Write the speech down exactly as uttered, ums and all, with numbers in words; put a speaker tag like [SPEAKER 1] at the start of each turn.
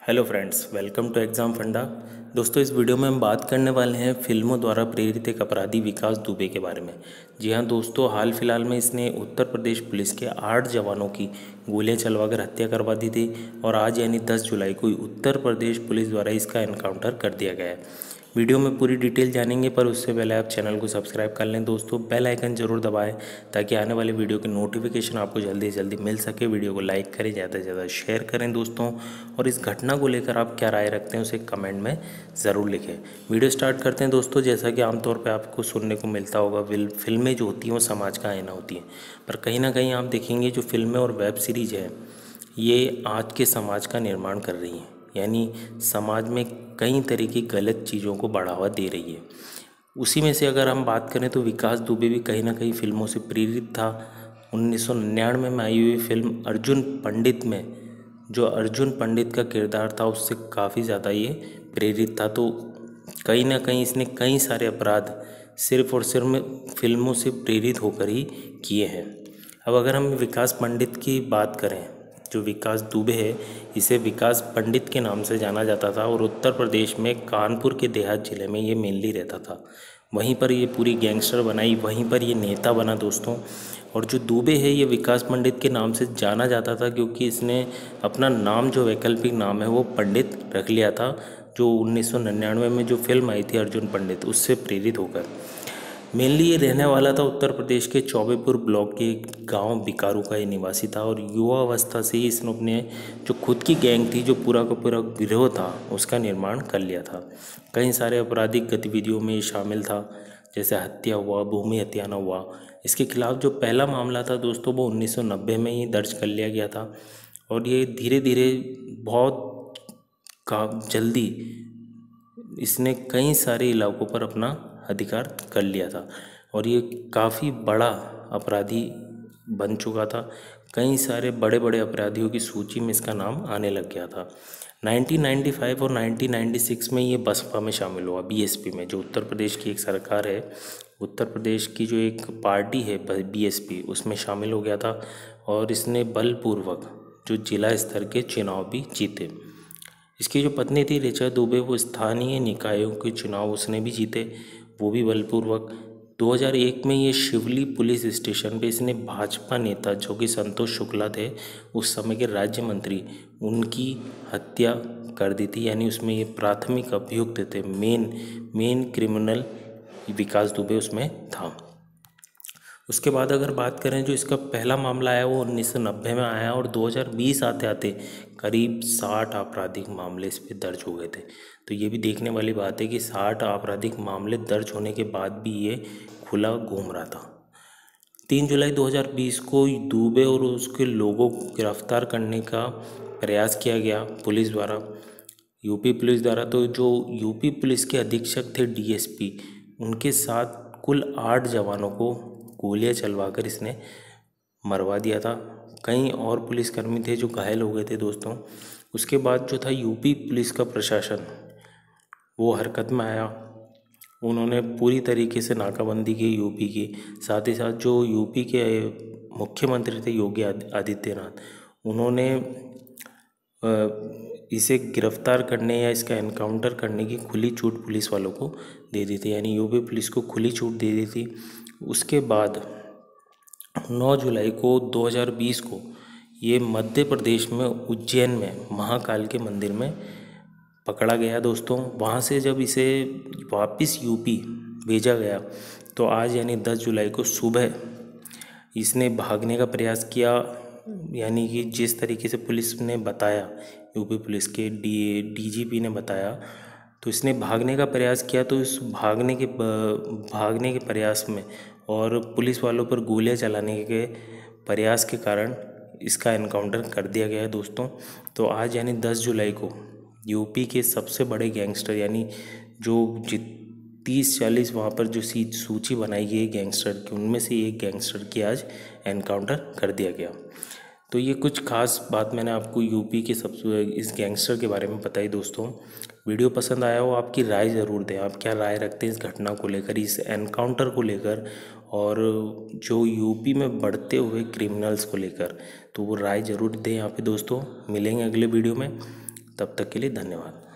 [SPEAKER 1] Hello friends, welcome to exam funda. दोस्तों, इस video में हम बात करने वाले हैं फिल्मों द्वारा प्रेरित एक अपराधी विकास दुबे के बारे में। जी हाँ दोस्तों, हाल फिलहाल में इसने उत्तर प्रदेश पुलिस के आठ जवानों की गोलियां चलवाकर हत्या करवा दी थी और आज यानी दस जुलाई को उत्तर प्रदेश पुलिस द्वारा इसका एनकाउंटर कर दिया गया है। वीडियो में पूरी डिटेल जानेंगे, पर उससे पहले आप चैनल को सब्सक्राइब कर लें दोस्तों। बेल आइकन जरूर दबाएं ताकि आने वाले वीडियो की नोटिफिकेशन आपको जल्दी से जल्दी मिल सके। वीडियो को लाइक करें, ज़्यादा से ज़्यादा शेयर करें दोस्तों, और इस घटना को लेकर आप क्या राय रखते हैं उसे कमेंट में ज़रूर लिखें। वीडियो स्टार्ट करते हैं दोस्तों। जैसा कि आमतौर पर आपको सुनने को मिलता होगा, फिल्में जो होती हैं वो समाज का आईना होती हैं, पर कहीं ना कहीं आप देखेंगे जो फिल्में और वेब सीरीज़ है ये आज के समाज का निर्माण कर रही हैं, यानी समाज में कई तरह की गलत चीज़ों को बढ़ावा दे रही है। उसी में से अगर हम बात करें तो विकास दुबे भी कहीं ना कहीं फिल्मों से प्रेरित था। उन्नीस सौ निन्यानवे में आई हुई फिल्म अर्जुन पंडित में जो अर्जुन पंडित का किरदार था उससे काफ़ी ज़्यादा ये प्रेरित था। तो कहीं ना कहीं इसने कई सारे अपराध सिर्फ और सिर्फ फिल्मों से प्रेरित होकर ही किए हैं। अब अगर हम विकास पंडित की बात करें, जो विकास दुबे है इसे विकास पंडित के नाम से जाना जाता था और उत्तर प्रदेश में कानपुर के देहात ज़िले में ये मेनली रहता था। वहीं पर ये पूरी गैंगस्टर बनाई, वहीं पर ये नेता बना दोस्तों। और जो दुबे है ये विकास पंडित के नाम से जाना जाता था क्योंकि इसने अपना नाम जो वैकल्पिक नाम है वो पंडित रख लिया था, जो उन्नीस सौ निन्यानवे में जो फिल्म आई थी अर्जुन पंडित उससे प्रेरित होकर। मेनली ये रहने वाला था उत्तर प्रदेश के चौबेपुर ब्लॉक के गांव बिकारू का ये निवासी था और युवा अवस्था से ही इसने अपने जो खुद की गैंग थी, जो पूरा का पूरा गिरोह था, उसका निर्माण कर लिया था। कई सारे आपराधिक गतिविधियों में शामिल था, जैसे हत्या हुआ, भूमि हत्याना हुआ। इसके खिलाफ जो पहला मामला था दोस्तों वो उन्नीस सौ नब्बे में ही दर्ज कर लिया गया था और ये धीरे धीरे बहुत का जल्दी इसने कई सारे इलाकों पर अपना अधिकार कर लिया था और ये काफ़ी बड़ा अपराधी बन चुका था। कई सारे बड़े बड़े अपराधियों की सूची में इसका नाम आने लग गया था। नाइनटीन नाइंटी फाइव और नाइनटीन नाइंटी सिक्स में ये बसपा में शामिल हुआ, बीएसपी में, जो उत्तर प्रदेश की एक सरकार है, उत्तर प्रदेश की जो एक पार्टी है बीएसपी, उसमें शामिल हो गया था और इसने बलपूर्वक जो जिला स्तर के चुनाव भी जीते। इसकी जो पत्नी थी ऋचा दुबे, वो स्थानीय निकायों के चुनाव उसने भी जीते, वो भी बलपूर्वक। दो हज़ार एक में ये शिवली पुलिस स्टेशन पे इसने भाजपा नेता जो कि संतोष शुक्ला थे, उस समय के राज्य मंत्री, उनकी हत्या कर दी थी, यानी उसमें ये प्राथमिक अभियुक्त थे। Main main criminal Vikas Dubey उसमें था। उसके बाद अगर बात करें, जो इसका पहला मामला आया वो उन्नीस सौ नब्बे में आया और दो हज़ार बीस आते आते करीब साठ आपराधिक मामले इस पर दर्ज हो गए थे। तो ये भी देखने वाली बात है कि साठ आपराधिक मामले दर्ज होने के बाद भी ये खुला घूम रहा था। तीन जुलाई दो हज़ार बीस को दुबे और उसके लोगों को गिरफ्तार करने का प्रयास किया गया पुलिस द्वारा, यूपी पुलिस द्वारा। तो जो यूपी पुलिस के अधीक्षक थे डीएसपी, उनके साथ कुल आठ जवानों को गोलियां चलवाकर इसने मरवा दिया था। कई और पुलिसकर्मी थे जो घायल हो गए थे दोस्तों। उसके बाद जो था यूपी पुलिस का प्रशासन वो हरकत में आया। उन्होंने पूरी तरीके से नाकाबंदी की यूपी की, साथ ही साथ जो यूपी के मुख्यमंत्री थे योगी आदित्यनाथ, उन्होंने इसे गिरफ्तार करने या इसका एनकाउंटर करने की खुली छूट पुलिस वालों को दे दी थी, यानी यूपी पुलिस को खुली छूट दे दी थी। उसके बाद नौ जुलाई को दो हज़ार बीस को ये मध्य प्रदेश में उज्जैन में महाकाल के मंदिर में पकड़ा गया दोस्तों। वहाँ से जब इसे वापस यूपी भेजा गया तो आज यानी दस जुलाई को सुबह इसने भागने का प्रयास किया, यानी कि जिस तरीके से पुलिस ने बताया, यूपी पुलिस के डी डीजीपी ने बताया, तो इसने भागने का प्रयास किया। तो इस भागने के भागने के प्रयास में और पुलिस वालों पर गोलियां चलाने के प्रयास के कारण इसका एनकाउंटर कर दिया गया है दोस्तों। तो आज यानी दस जुलाई को यूपी के सबसे बड़े गैंगस्टर, यानी जो तीस चालीस वहाँ पर जो सी सूची बनाई गई गैंगस्टर की, उनमें से एक गैंगस्टर की आज एनकाउंटर कर दिया गया। तो ये कुछ खास बात मैंने आपको यूपी के सबसे इस गैंगस्टर के बारे में बताई दोस्तों। वीडियो पसंद आया हो, आपकी राय ज़रूर दें। आप क्या राय रखते हैं इस घटना को लेकर, इस एनकाउंटर को लेकर, और जो यूपी में बढ़ते हुए क्रिमिनल्स को लेकर, तो वो राय ज़रूर दें यहाँ पे दोस्तों। मिलेंगे अगले वीडियो में, तब तक के लिए धन्यवाद।